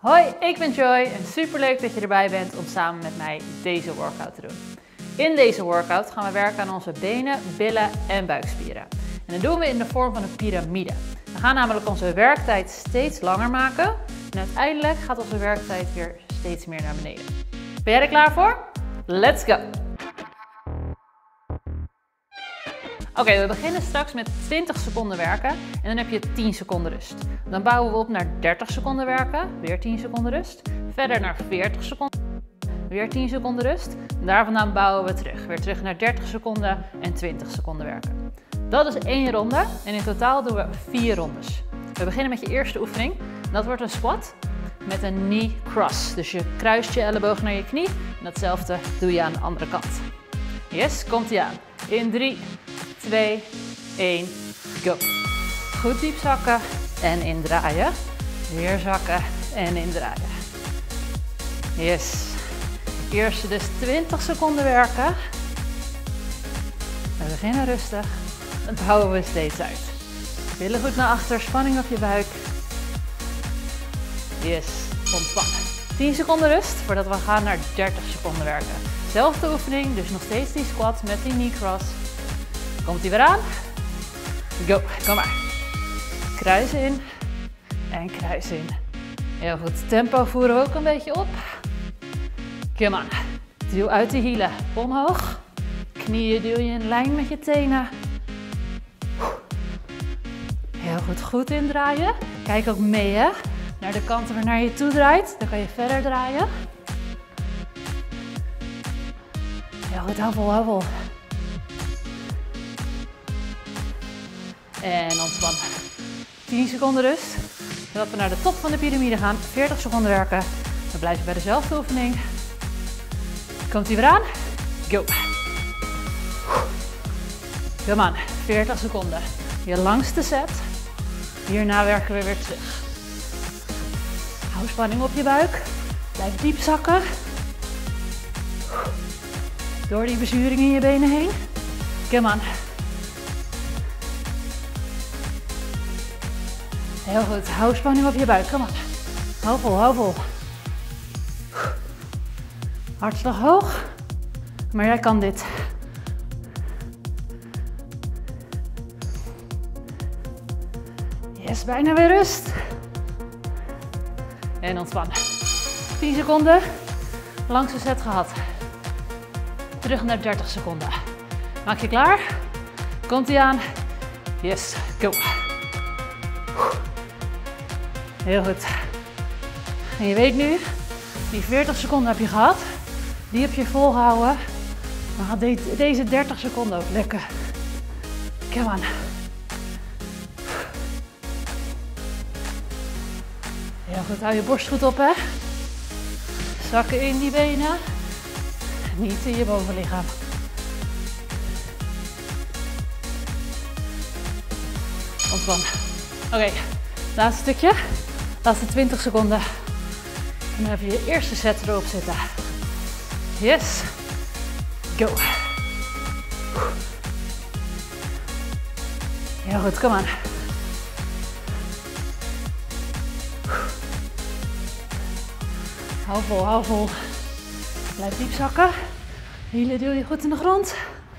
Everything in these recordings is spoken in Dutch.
Hoi, ik ben Joy en superleuk dat je erbij bent om samen met mij deze workout te doen. In deze workout gaan we werken aan onze benen, billen en buikspieren. En dat doen we in de vorm van een piramide. We gaan namelijk onze werktijd steeds langer maken en uiteindelijk gaat onze werktijd weer steeds meer naar beneden. Ben jij er klaar voor? Let's go! Oké, we beginnen straks met 20 seconden werken en dan heb je 10 seconden rust. Dan bouwen we op naar 30 seconden werken, weer 10 seconden rust. Verder naar 40 seconden, weer 10 seconden rust. En daar vandaan bouwen we terug. Weer terug naar 30 seconden en 20 seconden werken. Dat is 1 ronde en in totaal doen we 4 rondes. We beginnen met je eerste oefening. Dat wordt een squat met een knee cross. Dus je kruist je elleboog naar je knie en datzelfde doe je aan de andere kant. Yes, komt ie aan. In 3, 2, 1, go. Goed diep zakken en indraaien. Weer zakken en indraaien. Yes. Eerste dus 20 seconden werken. We beginnen rustig. Dat bouwen we steeds uit. Billen goed naar achter, spanning op je buik. Yes, ontspannen. 10 seconden rust voordat we gaan naar 30 seconden werken. Zelfde oefening, dus nog steeds die squat met die knee cross. Komt die weer aan? Go, kom maar. Kruis in en kruis in. Heel goed, tempo voeren we ook een beetje op. Come on. Duw uit de hielen, omhoog. Knieën duw je in lijn met je tenen. Heel goed, goed indraaien. Kijk ook mee hè, naar de kant waarnaar je toe draait. Dan kan je verder draaien. Heel goed, hou vol, hou vol. En ontspannen. 10 seconden rust. Zodat we naar de top van de piramide gaan. 40 seconden werken. We blijven bij dezelfde oefening. Komt ie weer aan? Go. Come on. 40 seconden. Je langste set. Hierna werken we weer terug. Hou spanning op je buik. Blijf diep zakken. Door die verzuring in je benen heen. Come on. Heel goed, hou spanning op je buik, kom op. Hou vol, hou vol. Hartslag hoog, maar jij kan dit. Yes, bijna weer rust. En ontspannen. 10 seconden, langste set gehad. Terug naar 30 seconden. Maak je klaar? Komt ie aan? Yes, go. Heel goed. En je weet nu, die 40 seconden heb je gehad. Die heb je volgehouden. Maar gaat deze 30 seconden ook lukken. Come on. Heel goed, hou je borst goed op hè. Zakken in die benen. Niet in je bovenlichaam. Ontspannen. Oké. Laatste stukje, laatste 20 seconden. En dan heb je je eerste set erop zitten. Yes, go. Heel goed, kom aan. Hou vol, hou vol. Blijf diep zakken. Hielen duw je goed in de grond.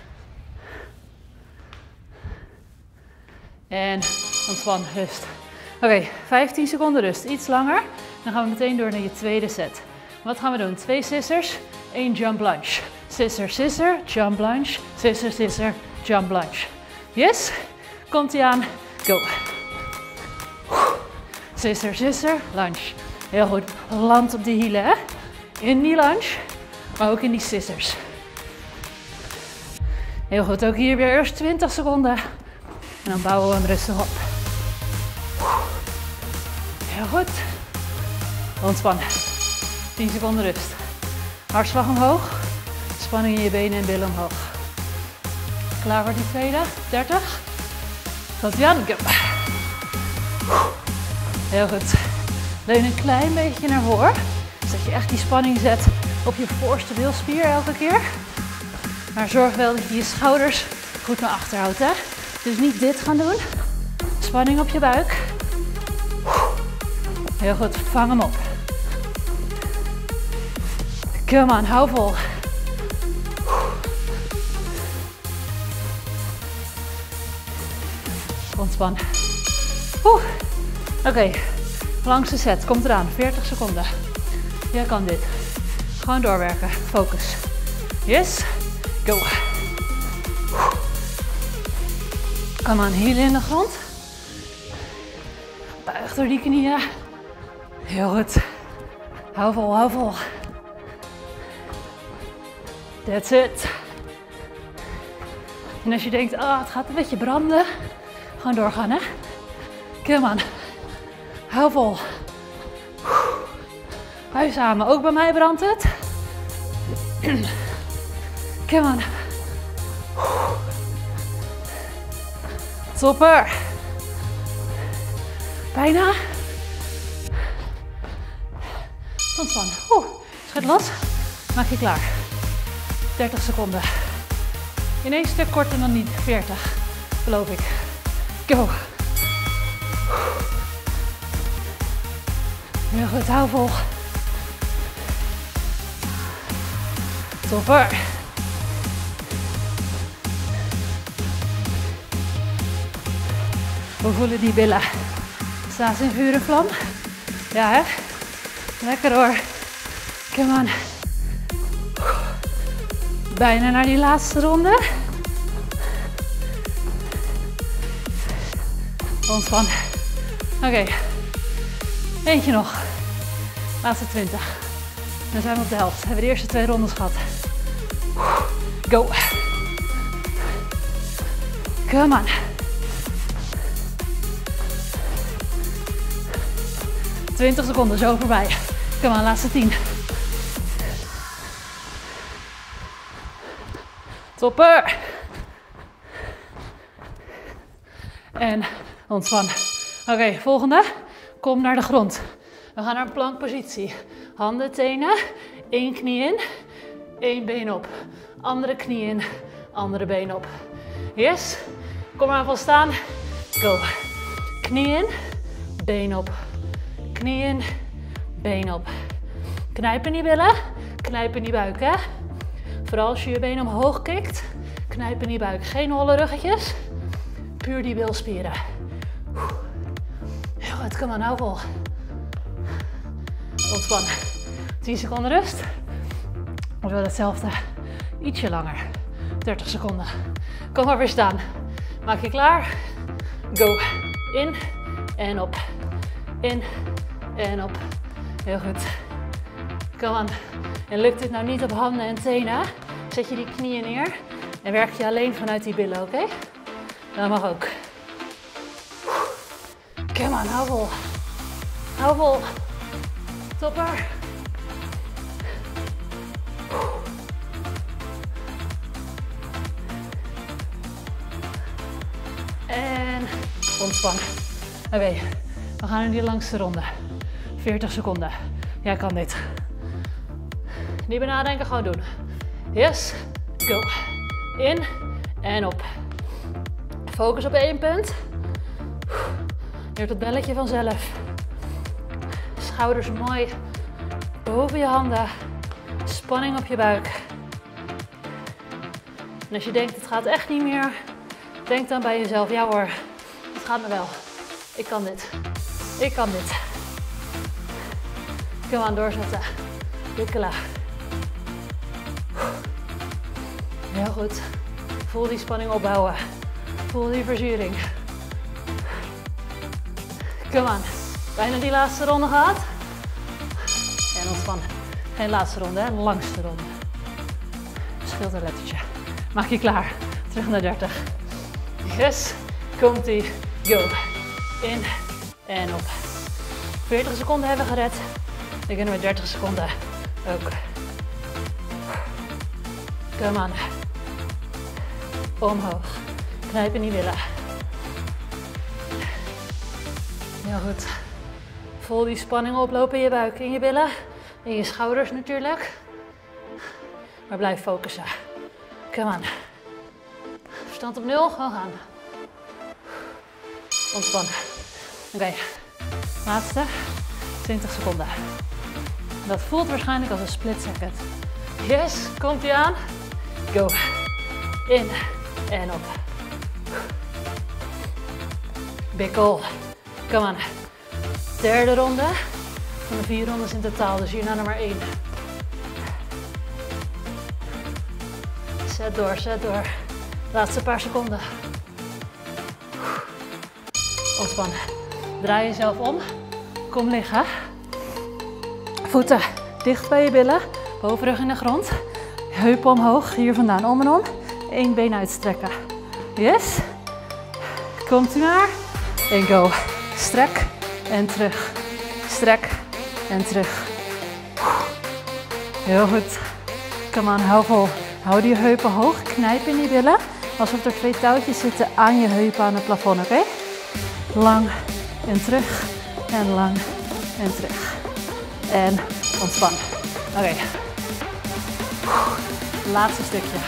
En ontspan, rust. Oké, 15 seconden rust, iets langer. Dan gaan we meteen door naar je tweede set. Wat gaan we doen? 2 scissors, 1 jump lunge. Scissor, scissor, jump lunge. Scissor, scissor, jump lunge. Yes? Komt ie aan. Go. Scissor, scissor, lunge. Heel goed. Land op die hielen, hè? In die lunge, maar ook in die scissors. Heel goed. Ook hier weer eerst 20 seconden. En dan bouwen we hem rustig op. Heel goed. Ontspannen. 10 seconden rust. Hartslag omhoog. Spanning in je benen en billen omhoog. Klaar voor die tweede. 30. Komt ie aan. Go. Heel goed. Leun een klein beetje naar voren. Zodat je echt die spanning zet op je voorste bilspier elke keer. Maar zorg wel dat je je schouders goed naar achter houdt. Hè? Dus niet dit gaan doen. Spanning op je buik. Heel goed, vang hem op. Come on, hou vol. Ontspan. Oké, langste set, komt eraan. 40 seconden. Jij kan dit. Gewoon doorwerken. Focus. Yes. Go. Kom aan, hielen in de grond. Buig door die knieën. Heel goed. Hou vol, hou vol. That's it. En als je denkt, het gaat een beetje branden. Gewoon doorgaan, hè. Come on. Hou vol. Hou samen. Ook bij mij brandt het. Come on. Topper. Bijna. Ontspannen. Schud los. Maak je klaar. 30 seconden. Ineens een stuk korter dan niet. 40. Geloof ik. Go. Heel goed, hou vol. Topper. We voelen die billen. Staan ze in vuur en vlam? Ja, hè? Lekker hoor. Come on. Bijna naar die laatste ronde. Ontspan. Oké. Eentje nog. Laatste 20. Dan zijn we op de helft. We hebben de eerste 2 rondes gehad. Go. Come on. 20 seconden, zo voorbij. Come on, laatste 10. Topper. En ontspannen. Oké, volgende. Kom naar de grond. We gaan naar een plankpositie. Handen, tenen. 1 knie in. 1 been op. Andere knie in. Andere been op. Yes. Kom maar van staan. Go. Knie in. Been op. Knie in. Been op. Knijp in die billen. Knijp in die buik, hè. Vooral als je je been omhoog kikt. Knijp in die buik. Geen holle ruggetjes. Puur die bilspieren. Heel goed, kom maar, nou vol. Ontspannen. 10 seconden rust. We willen hetzelfde. Ietsje langer. 30 seconden. Kom maar weer staan. Maak je klaar. Go. In en op. In en op. Heel goed. Kom aan. En lukt dit nou niet op handen en tenen, zet je die knieën neer en werk je alleen vanuit die billen, oké? Dat mag ook. Come on, hou vol. Hou vol. Topper. En ontspannen. Oké, we gaan in die langste ronde. 40 seconden. Jij kan dit. Niet meer nadenken, gewoon doen. Yes, go. In en op. Focus op 1 punt. Je hebt het belletje vanzelf. Schouders mooi boven je handen. Spanning op je buik. En als je denkt, het gaat echt niet meer, denk dan bij jezelf, ja hoor, het gaat me wel. Ik kan dit. Ik kan dit. Kom aan, doorzetten. Wikkelen. Heel goed. Voel die spanning opbouwen. Voel die verzuring. Kom aan. Bijna die laatste ronde gehad. En ontspannen. Geen laatste ronde, hè? Een langste ronde. Scheelt een lettertje. Maak je klaar. Terug naar 30. Yes. Komt-ie. Go. In en op. 40 seconden hebben we gered. Dan kunnen we 30 seconden ook. Kom aan. Omhoog. Knijp in die billen. Heel goed. Voel die spanning oplopen in je buik, in je billen. In je schouders natuurlijk. Maar blijf focussen. Kom aan. Verstand op 0. Gewoon gaan. Ontspannen. Oké. Laatste. 20 seconden. Dat voelt waarschijnlijk als een split second. Yes, komt ie aan. Go. In en op. Big goal. Come on. Derde ronde van de 4 rondes in totaal, dus hierna nog maar 1. Zet door, zet door. Laatste paar seconden. Ontspannen. Draai jezelf om. Kom liggen. Voeten dicht bij je billen. Bovenrug in de grond. Heupen omhoog. Hier vandaan om en om. 1 been uitstrekken. Yes. Komt u maar. En go. Strek en terug. Strek en terug. Heel goed. Kom aan, hou vol. Hou die heupen hoog. Knijp in die billen. Alsof er 2 touwtjes zitten aan je heupen aan het plafond, oké? Lang en terug. En lang en terug. En ontspannen. Oké. Laatste stukje.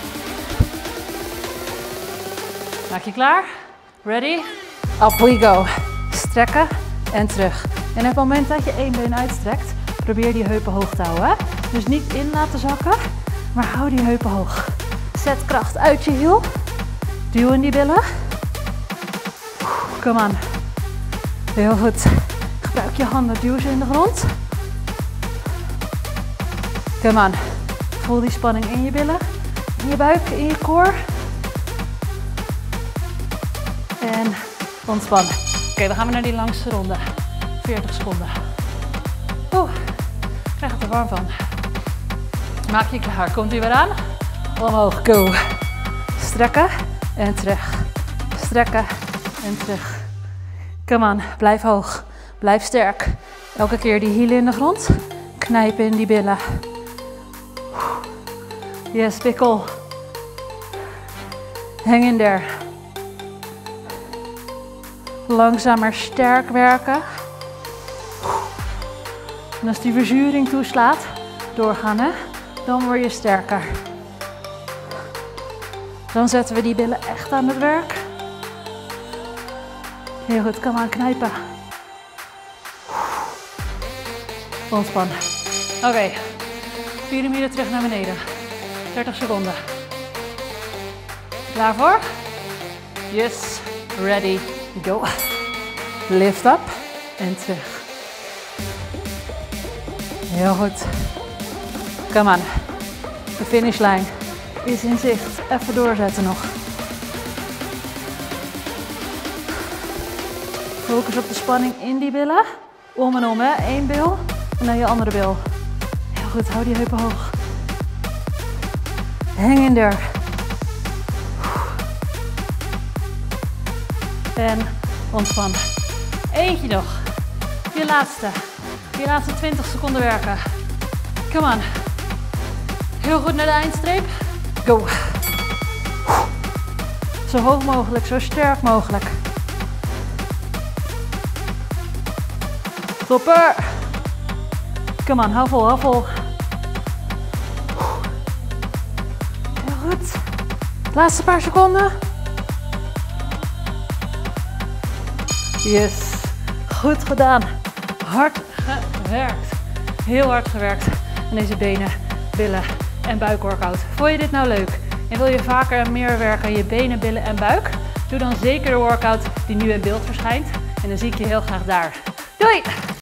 Maak je klaar? Ready? Up we go. Strekken en terug. En op het moment dat je 1 been uitstrekt, probeer die heupen hoog te houden. Dus niet in laten zakken, maar hou die heupen hoog. Zet kracht uit je hiel. Duw in die billen. Kom aan. Heel goed. Gebruik je handen, duw ze in de grond. Kom aan. Voel die spanning in je billen, in je buik, in je core. En ontspannen. Oké, dan gaan we naar die langste ronde. 40 seconden. Oeh, ik krijg het er warm van. Maak je klaar. Komt u weer aan? Omhoog, go. Strekken en terug. Strekken en terug. Kom aan, blijf hoog. Blijf sterk. Elke keer die hielen in de grond. Knijpen in die billen. Yes, pikkel. Hang in there. Langzamer sterk werken. En als die verzuring toeslaat, doorgaan hè. Dan word je sterker. Dan zetten we die billen echt aan het werk. Heel goed, kom aan knijpen. Ontspannen. Oké, piramide terug naar beneden. 30 seconden. Klaar voor? Yes, ready, go. Lift up en terug. Heel goed. Kom aan. De finishlijn is in zicht. Even doorzetten nog. Focus op de spanning in die billen. Om en om, hè. 1 bil en dan je andere bil. Heel goed, hou die heupen hoog. Hang in there. En ontspannen. Eentje nog. Je laatste. Je laatste 20 seconden werken. Kom aan. Heel goed naar de eindstreep. Go. Zo hoog mogelijk, zo sterk mogelijk. Topper. Kom aan, hou vol, hou vol. Heel goed. Laatste paar seconden. Yes. Goed gedaan. Hard gewerkt. Heel hard gewerkt aan deze benen, billen en buikworkout. Vond je dit nou leuk en wil je vaker en meer werken aan je benen, billen en buik? Doe dan zeker de workout die nu in beeld verschijnt. En dan zie ik je heel graag daar. Doei!